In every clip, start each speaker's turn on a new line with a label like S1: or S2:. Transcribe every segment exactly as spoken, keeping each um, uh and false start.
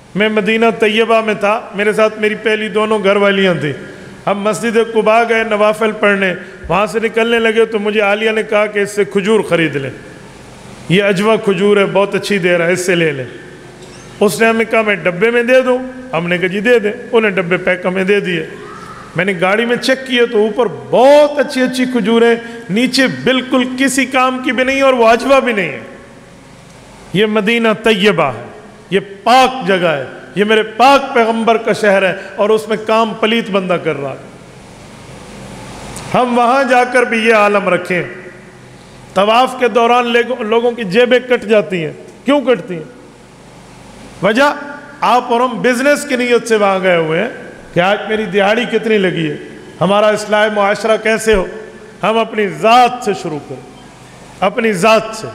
S1: میں مدینہ طیبہ میں تھا، میرے ساتھ میری پہلی دونوں گھر والیاں تھیں۔ ہم مسجد قباء گئے نوافل پڑھنے، وہاں سے نکلنے لگے تو مجھے عالیہ نے کہا کہ اس سے کھجور خرید لیں، یہ اجوا کھجور ہے، بہت اچھی دے رہا ہے، اس سے لے لیں۔ اس نے ہمیں کہا میں ڈبے میں دے دوں؟ ہم نے کہا جی دے دیں۔ انہیں ڈبے پیک ہمیں دے دیے۔ میں نے گاڑی میں چیک کیے تو اوپر بہت اچھی اچھی کھجوریں، نیچے بالکل کسی کام کی بھی نہیں اور وہ اجوا بھی نہیں ہے۔ یہ مدینہ طیبہ ہے، یہ پاک جگہ ہے، یہ میرے پاک پیغمبر کا شہر ہے، اور اس میں کام پلیت بندہ کر رہا ہے۔ ہم وہاں جا کر بھی یہ عالم رکھیں۔ طواف کے دوران لوگوں کی جیبیں کٹ جاتی ہیں، کیوں کٹتی ہیں؟ وجہ آپ اور ہم بزنس کی نیت سے وہاں گئے ہوئے ہیں کہ آج میری دہاڑی کتنی لگی ہے، ہمارا اصلاح معاشرہ کیسے ہو۔ ہم اپنی ذات سے شروع کریں، اپنی ذات سے۔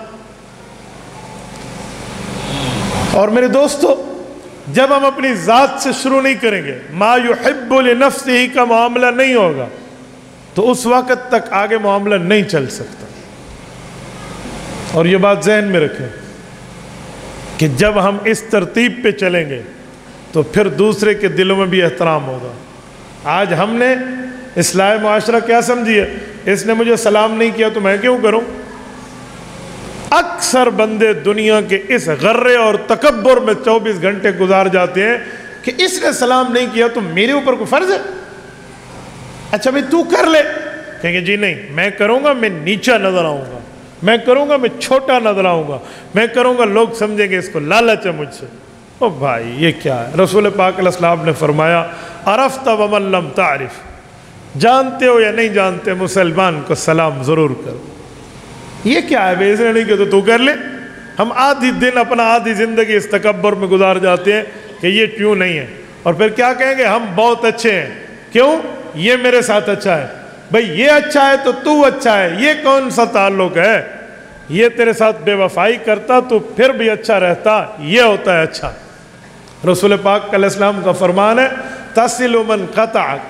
S1: اور میرے دوستو، جب ہم اپنی ذات سے شروع نہیں کریں گے، ما یحب لنفسہ کا معاملہ نہیں ہوگا، تو اس وقت تک آگے معاملہ نہیں چل سکتا۔ اور یہ بات ذہن میں رکھیں کہ جب ہم اس ترتیب پہ چلیں گے تو پھر دوسرے کے دلوں میں بھی احترام ہوگا۔ آج ہم نے اصلاح معاشرہ کیا سمجھی ہے؟ اس نے مجھے سلام نہیں کیا تو میں کیوں کروں؟ اکثر بندے دنیا کے اس غرے اور تکبر میں چوبیس گھنٹے گزار جاتے ہیں کہ اس نے سلام نہیں کیا تو میرے اوپر کوئی فرض ہے؟ اچھا بھئی تو کر لے، کہیں گے جی نہیں، میں کروں گا میں نیچا نظر آؤں گا، میں کروں گا میں چھوٹا نظر آؤں گا، میں کروں گا لوگ سمجھیں گے اس کو لالچ ہے مجھ سے۔ او بھائی یہ کیا ہے؟ رسول پاک علیہ السلام نے فرمایا عرفت ومن لم تعرف، جانتے ہو یا نہیں جانتے مسلمان کو سلام ضرور کرو۔ یہ کیا ہے بھائی؟ اس نے نہیں کہ تو تو کر لے۔ ہم آدھی دن اپنا آدھی زندگی اس تکبر میں گزار جاتے ہیں کہ یہ کیوں نہیں ہے، اور پھر کیا کہیں گے ہم بہت اچھے ہیں، کیوں؟ یہ میرے ساتھ اچھا ہے۔ بھئی یہ اچھا ہے تو تو اچھا ہے، یہ کون سا تعلق ہے؟ یہ تیرے ساتھ بے وفائی کرتا تو پھر بھی اچھا رہتا، یہ ہوتا ہے اچھا۔ رسول پاک علیہ السلام کا فرمان ہے تصل من قطعک،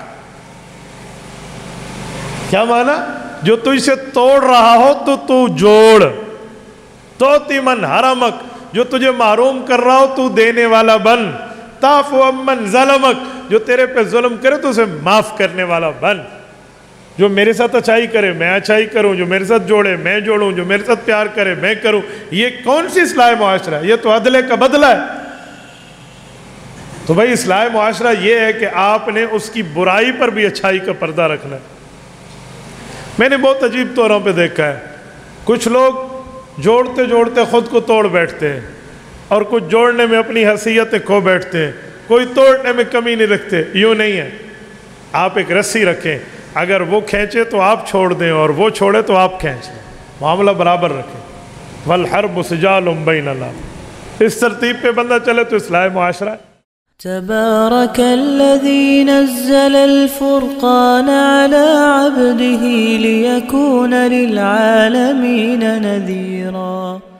S1: کیا معنی؟ جو تجھ سے توڑ رہا ہو تو تو جوڑ۔ توتی من حرمک، جو تجھے محروم کر رہا ہو تو دینے والا بن۔ تعفو عمن ظلمک، جو تیرے پہ ظلم کرے تو اسے معاف کرنے والا بن۔ جو میرے ساتھ اچھائی کرے میں اچھائی کروں، جو میرے ساتھ جوڑے میں جوڑوں، جو میرے ساتھ پیار کرے میں کروں۔ یہ کون سی اصلاح معاشرہ ہے؟ یہ تو عدلے کا بدلہ ہے۔ تو بھائی اصلاح معاشرہ یہ ہے کہ آپ نے اس کی برائی پر بھی اچھائی کا پردہ رکھنا ہے۔ میں نے بہت عجیب طوروں پہ دیکھا ہے، کچھ لوگ جوڑتے جوڑتے خود کو توڑ بیٹھتے ہیں، اور کچھ جوڑنے میں اپنی حیثیتیں کھو بیٹھتے ہیں، کوئی توڑنے میں کمی نہیں رکھتے۔ یوں نہیں ہے، آپ ایک رسی رکھیں، اگر وہ کھینچے تو آپ چھوڑ دیں اور وہ چھوڑے تو آپ کھینچ لیں، معاملہ برابر رکھیں۔ والحرب سجال بین اللہ، اس ترتیب پہ بندہ چلے تو اصلاح معاشرہ ہے۔
S2: تبارك الذي نزل الفرقان على عبده ليكون للعالمين نذيرا